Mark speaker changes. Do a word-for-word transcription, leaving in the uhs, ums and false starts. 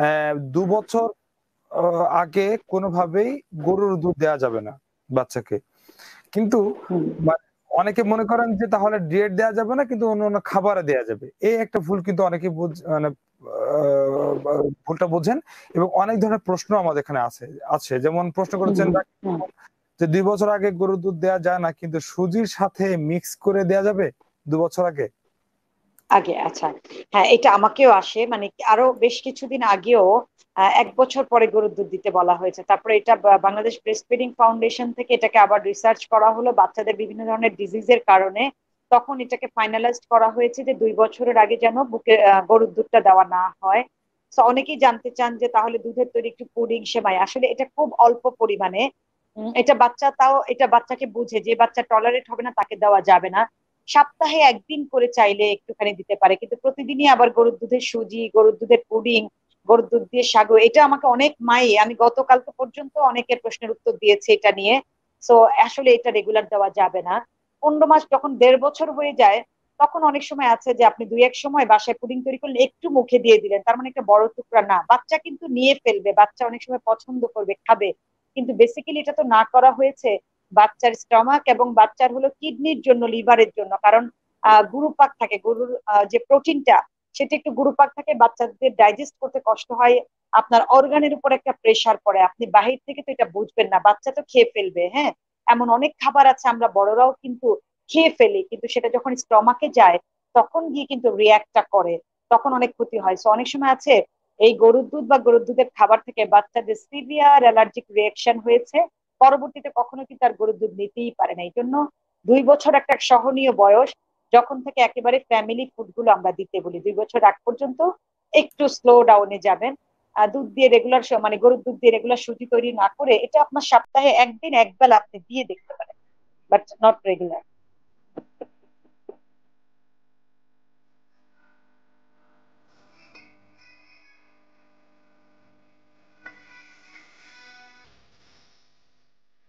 Speaker 1: দু বছর আগে কোনোভাবেই গরুর দুধ দেয়া যাবে না বাচ্চাকে। কিন্তু অনেকে মনে করেন যে তাহলে ডিএট দেয়া যাবে না কিন্তু অন্য, অন্য খাবারে দেয়া যাবে। এই একটা ভুল কিন্তু অনেকে বুঝ মানে আ ভুলটা বোঝেন এবং অনেক ধরনের প্রশ্ন আমাদের এখানে আছে আছে। যেমন প্রশ্ন করেছেন যে দুই বছর আগে গরুর দুধ দেয়া যায় না কিন্তু সুজির সাথে মিক্স করে দেয়া যাবে দুই বছর আগে?
Speaker 2: আগে আচ্ছা। হ্যাঁ, এটা আমাকেও আসে মানে আরো বেশ কিছুদিন আগেও আ এক বছর পরে গরুর দুধ দিতে বলা হয়েছে। তারপরে এটা বা বাংলাদেশ ব্রেস্ট ফিডিং ফাউন্ডেশন থেকে এটাকে আবার রিসার্চ করা হলো বাচ্চাদের বিভিন্ন ধরনের ডিজিজ এর কারণে। তখন এটাকে ফাইনালাইজড করা হয়েছে যে দুই বছরের আগে যেন বুকে আ গরুর দুধটা দেওয়া না হয়। সো অনেকেই জানতে চান যে তাহলে দুধের তৈরি একটু পুডিং, সেমাই। আসলে এটা খুব অল্প পরিমাণে। উম এটা বাচ্চা তাও এটা বাচ্চাকে বুঝে যে বাচ্চা টলারেট হবে না তাকে দেওয়া যাবে না। সপ্তাহে একদিন করে চাইলে একটুখানি দিতে পারে। কিন্তু প্রতিদিনই আবার গরুর দুধের সুজি, গরুর দুধের পুডিং, গরুর দুধ দিয়ে সাগু এটা আমাকে অনেক মাই আমি গতকালকে পর্যন্ত অনেকের প্রশ্নের উত্তর দিয়েছি এটা নিয়ে। সো আসলে এটা রেগুলার দেওয়া যাবে না। পনেরো মাস যখন দেড় বছর হয়ে যায় তখন অনেক সময় আছে যে আপনি দুই এক সময় বাসায় পুডিং তৈরি করলে একটু মুখে দিয়ে দিলেন। তার মানে একটা বড় টুকরা না। বাচ্চা কিন্তু নিয়ে ফেলবে। বাচ্চা অনেক সময় পছন্দ করবে, খাবে। কিন্তু বেসিক্যালি এটা তো না করা হয়েছে বাচ্চার স্টমাক এবং বাচ্চার হলো কিডনির জন্য, লিভারের জন্য। কারণ আহ গুরুপাক থাকে, গরুর যে প্রোটিনটা সেটা একটু গুরুপাক থাকে, বাচ্চাদের ডাইজেস্ট করতে কষ্ট হয়, আপনার অর্গানের উপর একটা প্রেসার পড়ে। আপনি বাহির থেকে তো এটা বুঝবেন না, বাচ্চা তো খেয়ে ফেলবে। হ্যাঁ, এমন অনেক খাবার আছে আমরা বড়রাও কিন্তু খেয়ে ফেলি, কিন্তু সেটা যখন স্টমাকে যায় তখন গিয়ে কিন্তু রিয়াক্টটা করে, তখন অনেক ক্ষতি হয়। সো অনেক সময় আছে এই গরুর দুধ বা গরুর দুধের খাবার থেকে বাচ্চাদের সিভিয়ার অ্যালার্জিক রিয়াকশন হয়েছে, পরবর্তীতে কখনো কিন্তু আর গরুর দুধ নিতেই পারে না। এই জন্য দুই বছর একটা সহনীয় বয়স, যখন থেকে একেবারে ফ্যামিলি ফুড গুলো আমরা দিতে বলি। দুই বছর আগ পর্যন্ত একটু স্লো ডাউনে যাবেন। দুধ দিয়ে রেগুলার মানে গরুর দুধ দিয়ে রেগুলার সুজি তৈরি না করে এটা আপনার সপ্তাহে একদিন একবেলা আপনি দিয়ে দেখতে পারেন, বাট নট রেগুলার।